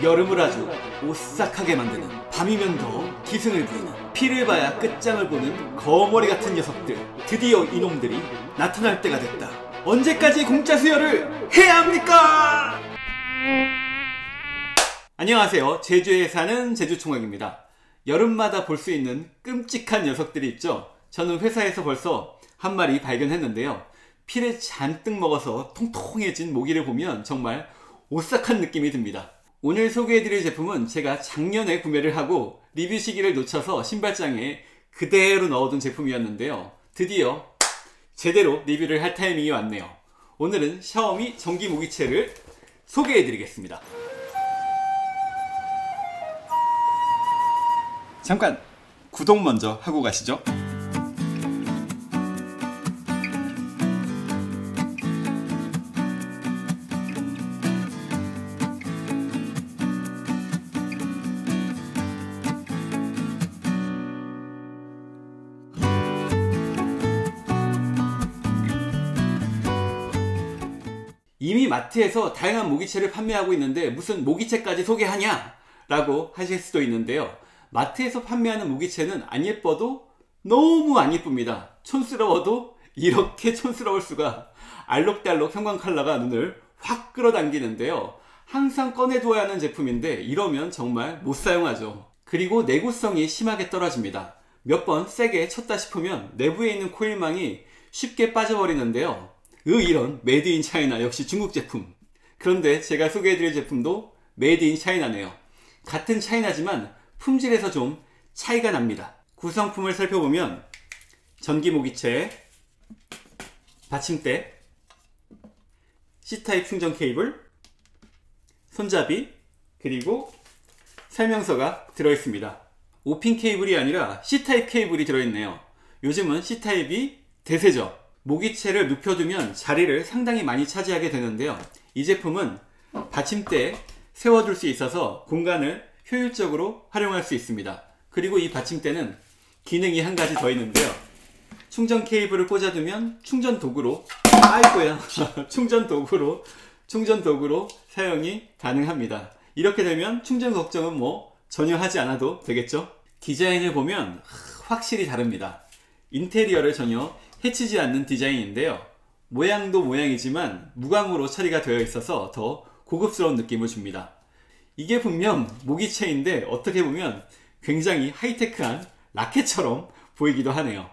여름을 아주 오싹하게 만드는, 밤이면 더 기승을 부리는, 피를 봐야 끝장을 보는 거머리 같은 녀석들, 드디어 이놈들이 나타날 때가 됐다. 언제까지 공짜 수혈을 해야 합니까? 안녕하세요. 제주에 사는 제주총각입니다. 여름마다 볼 수 있는 끔찍한 녀석들이 있죠. 저는 회사에서 벌써 한 마리 발견했는데요. 피를 잔뜩 먹어서 통통해진 모기를 보면 정말 오싹한 느낌이 듭니다. 오늘 소개해드릴 제품은 제가 작년에 구매를 하고 리뷰 시기를 놓쳐서 신발장에 그대로 넣어둔 제품이었는데요. 드디어 제대로 리뷰를 할 타이밍이 왔네요. 오늘은 샤오미 전기 모기채를 소개해드리겠습니다. 잠깐 구독 먼저 하고 가시죠. 이미 마트에서 다양한 모기채를 판매하고 있는데 무슨 모기채까지 소개하냐? 라고 하실 수도 있는데요. 마트에서 판매하는 모기채는 안 예뻐도 너무 안 예쁩니다. 촌스러워도 이렇게 촌스러울 수가. 알록달록 형광 컬러가 눈을 확 끌어당기는데요. 항상 꺼내두어야 하는 제품인데 이러면 정말 못 사용하죠. 그리고 내구성이 심하게 떨어집니다. 몇 번 세게 쳤다 싶으면 내부에 있는 코일망이 쉽게 빠져버리는데요. 이런 메이드 인 차이나, 역시 중국 제품. 그런데 제가 소개해드릴 제품도 메이드 인 차이나네요. 같은 차이나지만 품질에서 좀 차이가 납니다. 구성품을 살펴보면 전기 모기채, 받침대, C타입 충전 케이블, 손잡이, 그리고 설명서가 들어있습니다. 5핀 케이블이 아니라 C타입 케이블이 들어있네요. 요즘은 C타입이 대세죠. 모기채를 눕혀두면 자리를 상당히 많이 차지하게 되는데요. 이 제품은 받침대에 세워둘 수 있어서 공간을 효율적으로 활용할 수 있습니다. 그리고 이 받침대는 기능이 한 가지 더 있는데요. 충전 케이블을 꽂아두면 충전 도구로, 아이고야, 충전 도구로 사용이 가능합니다. 이렇게 되면 충전 걱정은 뭐 전혀 하지 않아도 되겠죠? 디자인을 보면 확실히 다릅니다. 인테리어를 전혀 해치지 않는 디자인인데요. 모양도 모양이지만 무광으로 처리가 되어 있어서 더 고급스러운 느낌을 줍니다. 이게 분명 모기채인데 어떻게 보면 굉장히 하이테크한 라켓처럼 보이기도 하네요.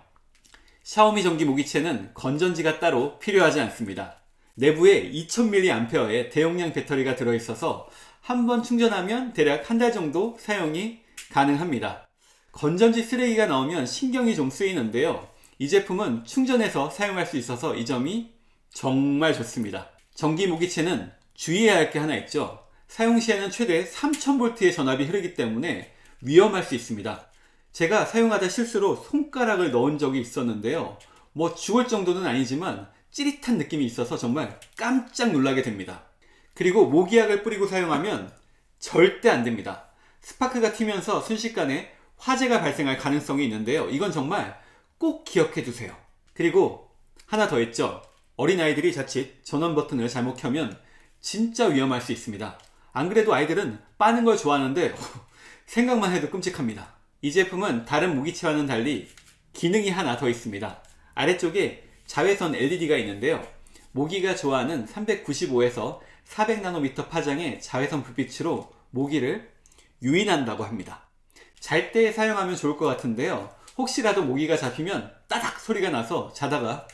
샤오미 전기 모기채는 건전지가 따로 필요하지 않습니다. 내부에 2000mAh의 대용량 배터리가 들어있어서 한번 충전하면 대략 한 달 정도 사용이 가능합니다. 건전지 쓰레기가 나오면 신경이 좀 쓰이는데요. 이 제품은 충전해서 사용할 수 있어서 이 점이 정말 좋습니다. 전기 모기채는 주의해야 할 게 하나 있죠. 사용 시에는 최대 3000V의 전압이 흐르기 때문에 위험할 수 있습니다. 제가 사용하다 실수로 손가락을 넣은 적이 있었는데요. 뭐 죽을 정도는 아니지만 찌릿한 느낌이 있어서 정말 깜짝 놀라게 됩니다. 그리고 모기약을 뿌리고 사용하면 절대 안 됩니다. 스파크가 튀면서 순식간에 화재가 발생할 가능성이 있는데요. 이건 정말 꼭 기억해 두세요. 그리고 하나 더 있죠. 어린아이들이 자칫 전원 버튼을 잘못 켜면 진짜 위험할 수 있습니다. 안 그래도 아이들은 빠는 걸 좋아하는데 생각만 해도 끔찍합니다. 이 제품은 다른 모기채와는 달리 기능이 하나 더 있습니다. 아래쪽에 자외선 LED가 있는데요. 모기가 좋아하는 395에서 400나노미터 파장의 자외선 불빛으로 모기를 유인한다고 합니다. 잘 때 사용하면 좋을 것 같은데요. 혹시라도 모기가 잡히면 따닥 소리가 나서 자다가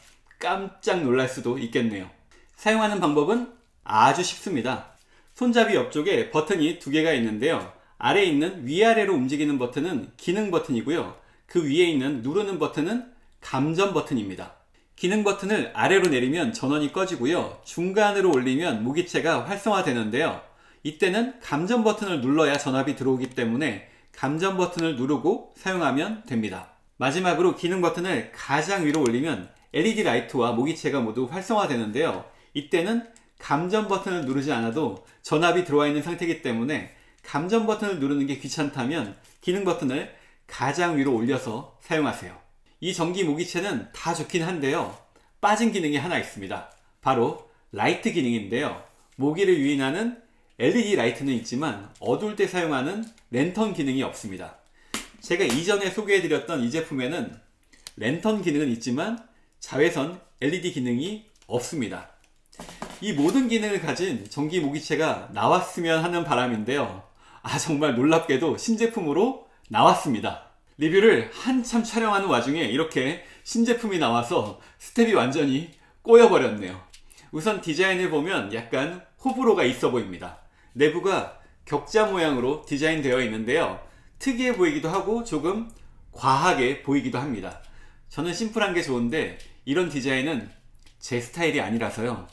깜짝 놀랄 수도 있겠네요. 사용하는 방법은 아주 쉽습니다. 손잡이 옆쪽에 버튼이 두 개가 있는데요. 아래에 있는 위아래로 움직이는 버튼은 기능 버튼이고요. 그 위에 있는 누르는 버튼은 감전 버튼입니다. 기능 버튼을 아래로 내리면 전원이 꺼지고요. 중간으로 올리면 모기채가 활성화되는데요. 이때는 감전 버튼을 눌러야 전압이 들어오기 때문에 감전 버튼을 누르고 사용하면 됩니다. 마지막으로 기능 버튼을 가장 위로 올리면 LED 라이트와 모기채가 모두 활성화되는데요. 이때는 감전 버튼을 누르지 않아도 전압이 들어와 있는 상태이기 때문에 감전 버튼을 누르는 게 귀찮다면 기능 버튼을 가장 위로 올려서 사용하세요. 이 전기 모기채는 다 좋긴 한데요. 빠진 기능이 하나 있습니다. 바로 라이트 기능인데요. 모기를 유인하는 LED 라이트는 있지만 어두울 때 사용하는 랜턴 기능이 없습니다. 제가 이전에 소개해드렸던 이 제품에는 랜턴 기능은 있지만 자외선 LED 기능이 없습니다. 이 모든 기능을 가진 전기 모기채가 나왔으면 하는 바람인데요. 정말 놀랍게도 신제품으로 나왔습니다. 리뷰를 한참 촬영하는 와중에 이렇게 신제품이 나와서 스텝이 완전히 꼬여버렸네요. 우선 디자인을 보면 약간 호불호가 있어 보입니다. 내부가 격자 모양으로 디자인되어 있는데요. 특이해 보이기도 하고 조금 과하게 보이기도 합니다. 저는 심플한 게 좋은데 이런 디자인은 제 스타일이 아니라서요.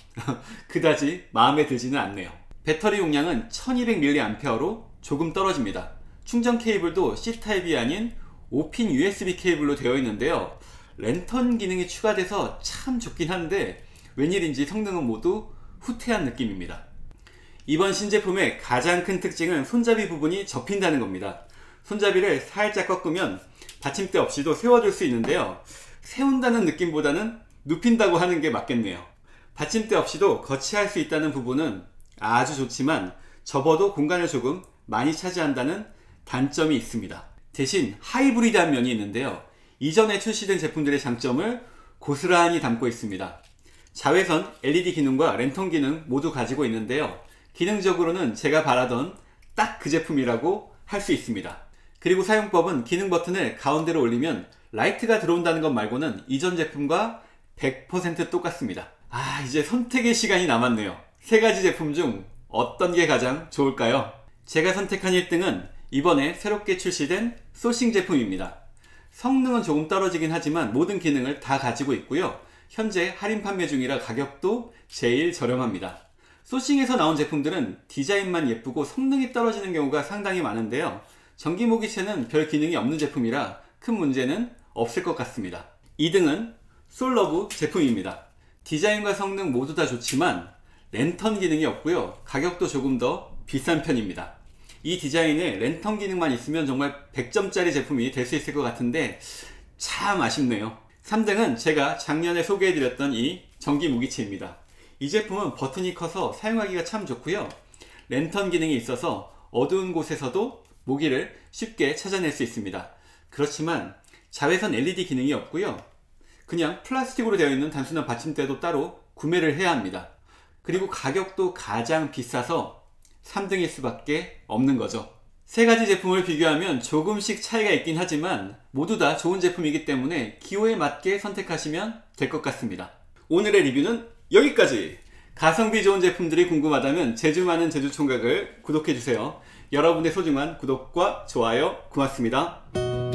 그다지 마음에 들지는 않네요. 배터리 용량은 1200mAh로 조금 떨어집니다. 충전 케이블도 C타입이 아닌 5핀 USB 케이블로 되어 있는데요. 랜턴 기능이 추가돼서 참 좋긴 한데 웬일인지 성능은 모두 후퇴한 느낌입니다. 이번 신제품의 가장 큰 특징은 손잡이 부분이 접힌다는 겁니다. 손잡이를 살짝 꺾으면 받침대 없이도 세워줄 수 있는데요. 세운다는 느낌보다는 눕힌다고 하는 게 맞겠네요. 받침대 없이도 거치할 수 있다는 부분은 아주 좋지만 접어도 공간을 조금 많이 차지한다는 단점이 있습니다. 대신 하이브리드한 면이 있는데요. 이전에 출시된 제품들의 장점을 고스란히 담고 있습니다. 자외선 LED 기능과 랜턴 기능 모두 가지고 있는데요. 기능적으로는 제가 바라던 딱 그 제품이라고 할 수 있습니다. 그리고 사용법은 기능 버튼을 가운데로 올리면 라이트가 들어온다는 것 말고는 이전 제품과 100% 똑같습니다. 이제 선택의 시간이 남았네요. 세 가지 제품 중 어떤 게 가장 좋을까요? 제가 선택한 1등은 이번에 새롭게 출시된 소싱 제품입니다. 성능은 조금 떨어지긴 하지만 모든 기능을 다 가지고 있고요. 현재 할인 판매 중이라 가격도 제일 저렴합니다. 소싱에서 나온 제품들은 디자인만 예쁘고 성능이 떨어지는 경우가 상당히 많은데요. 전기 모기채는 별 기능이 없는 제품이라 큰 문제는 없을 것 같습니다. 2등은 솔러브 제품입니다. 디자인과 성능 모두 다 좋지만 랜턴 기능이 없고요. 가격도 조금 더 비싼 편입니다. 이 디자인에 랜턴 기능만 있으면 정말 100점짜리 제품이 될 수 있을 것 같은데 참 아쉽네요. 3등은 제가 작년에 소개해드렸던 이 전기 모기채입니다. 이 제품은 버튼이 커서 사용하기가 참 좋고요. 랜턴 기능이 있어서 어두운 곳에서도 모기를 쉽게 찾아낼 수 있습니다. 그렇지만 자외선 LED 기능이 없고요. 그냥 플라스틱으로 되어 있는 단순한 받침대도 따로 구매를 해야 합니다. 그리고 가격도 가장 비싸서 3등일 수밖에 없는 거죠. 세 가지 제품을 비교하면 조금씩 차이가 있긴 하지만 모두 다 좋은 제품이기 때문에 기호에 맞게 선택하시면 될 것 같습니다. 오늘의 리뷰는 여기까지! 가성비 좋은 제품들이 궁금하다면 제주 많은 제주총각을 구독해주세요. 여러분의 소중한 구독과 좋아요 고맙습니다.